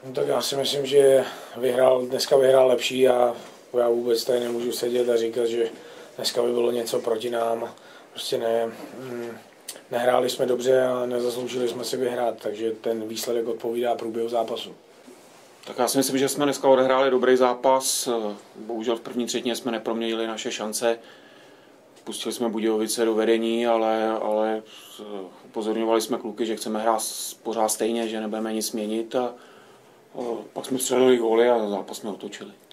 No tak já si myslím, že dneska vyhrál lepší a já vůbec tady nemůžu sedět a říkat, že dneska by bylo něco proti nám. Prostě nehráli jsme dobře a nezasloužili jsme si vyhrát, takže ten výsledek odpovídá průběhu zápasu. Tak já si myslím, že jsme dneska odehráli dobrý zápas. Bohužel v první třetině jsme neproměnili naše šance. Pustili jsme Budějovice do vedení, ale upozorňovali jsme kluky, že chceme hrát pořád stejně, že nebudeme nic měnit a pak jsme střelili góly a zápas jsme otočili.